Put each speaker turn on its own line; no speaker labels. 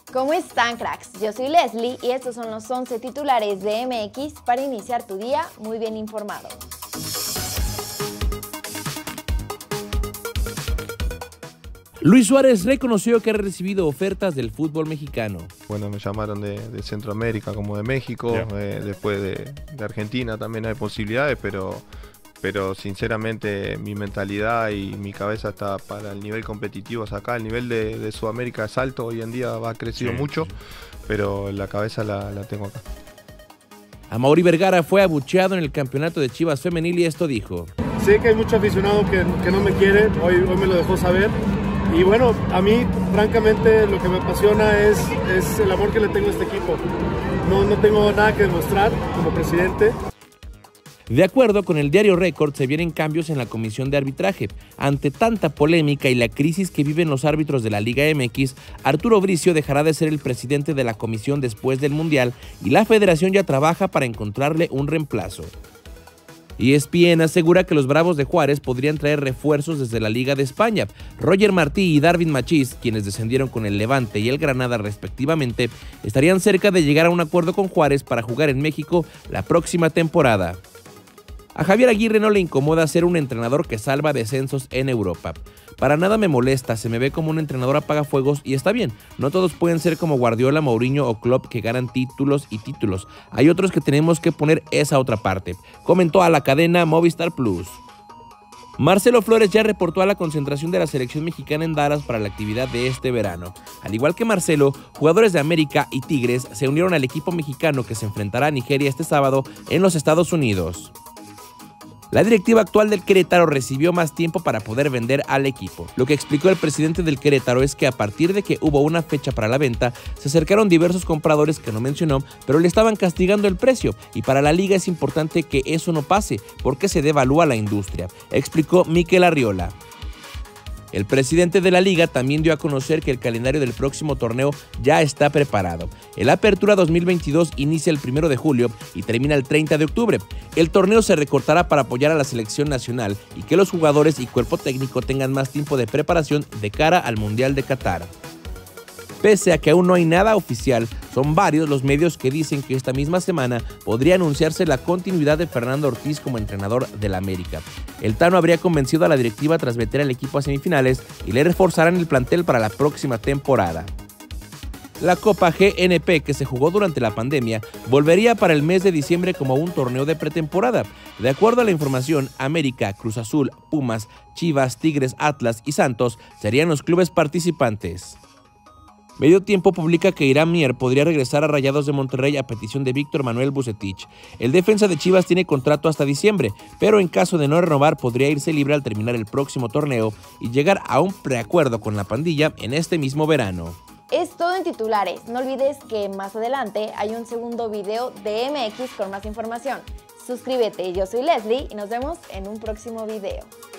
¿Cómo están, cracks? Yo soy Leslie y estos son los 11 titulares de MX para iniciar tu día muy bien informado.
Luis Suárez reconoció que ha recibido ofertas del fútbol mexicano.
Bueno, me llamaron de Centroamérica como de México, después de Argentina también hay posibilidades, pero sinceramente mi mentalidad y mi cabeza está para el nivel competitivo acá. El nivel de Sudamérica es alto, hoy en día ha crecido mucho, pero la cabeza la tengo acá.
Amaury Vergara fue abucheado en el campeonato de Chivas femenil y esto dijo.
Sé que hay mucho aficionado que no me quiere, hoy me lo dejó saber. Y bueno, a mí francamente lo que me apasiona es el amor que le tengo a este equipo. No tengo nada que demostrar como presidente.
De acuerdo con el diario Record, se vienen cambios en la comisión de arbitraje. Ante tanta polémica y la crisis que viven los árbitros de la Liga MX, Arturo Bricio dejará de ser el presidente de la comisión después del Mundial y la federación ya trabaja para encontrarle un reemplazo. ESPN asegura que los Bravos de Juárez podrían traer refuerzos desde la Liga de España. Roger Martí y Darwin Machís, quienes descendieron con el Levante y el Granada respectivamente, estarían cerca de llegar a un acuerdo con Juárez para jugar en México la próxima temporada. A Javier Aguirre no le incomoda ser un entrenador que salva descensos en Europa. Para nada me molesta, se me ve como un entrenador apagafuegos y está bien, no todos pueden ser como Guardiola, Mourinho o Klopp que ganan títulos y títulos. Hay otros que tenemos que poner esa otra parte, comentó a la cadena Movistar Plus. Marcelo Flores ya reportó a la concentración de la selección mexicana en Dallas para la actividad de este verano. Al igual que Marcelo, jugadores de América y Tigres se unieron al equipo mexicano que se enfrentará a Nigeria este sábado en los Estados Unidos. La directiva actual del Querétaro recibió más tiempo para poder vender al equipo. Lo que explicó el presidente del Querétaro es que a partir de que hubo una fecha para la venta, se acercaron diversos compradores que no mencionó, pero le estaban castigando el precio y para la liga es importante que eso no pase porque se devalúa la industria, explicó Mikel Arriola. El presidente de la liga también dio a conocer que el calendario del próximo torneo ya está preparado. El Apertura 2022 inicia el 1 de julio y termina el 30 de octubre. El torneo se recortará para apoyar a la selección nacional y que los jugadores y cuerpo técnico tengan más tiempo de preparación de cara al Mundial de Qatar. Pese a que aún no hay nada oficial, son varios los medios que dicen que esta misma semana podría anunciarse la continuidad de Fernando Ortiz como entrenador del América. El Tano habría convencido a la directiva tras meter al equipo a semifinales y le reforzarán el plantel para la próxima temporada. La Copa GNP, que se jugó durante la pandemia, volvería para el mes de diciembre como un torneo de pretemporada. De acuerdo a la información, América, Cruz Azul, Pumas, Chivas, Tigres, Atlas y Santos serían los clubes participantes. Medio Tiempo publica que Irán Mier podría regresar a Rayados de Monterrey a petición de Víctor Manuel Vucetich. El defensa de Chivas tiene contrato hasta diciembre, pero en caso de no renovar podría irse libre al terminar el próximo torneo y llegar a un preacuerdo con la pandilla en este mismo verano.
Es todo en titulares. No olvides que más adelante hay un segundo video de MX con más información. Suscríbete, yo soy Leslie y nos vemos en un próximo video.